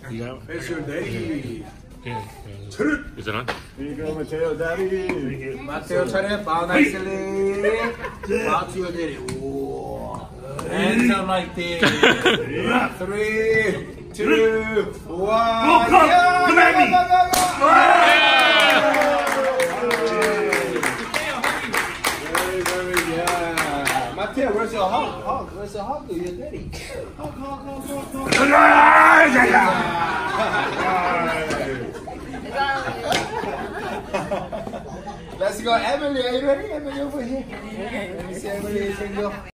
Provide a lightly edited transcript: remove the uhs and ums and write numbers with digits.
You got it? It's your daddy. Yeah. Is it on? Here you go, Mateo, daddy. Mateo, 차례. Bow nicely. Bow to your daddy. Ooh. Hands up like this. 3, 2, 1. Come at me. Very, very good. Mateo, where's your hug? Where's your hug? Your daddy. Hug. Let's go, Emily. Are you ready? Emily over here. Let me see Emily.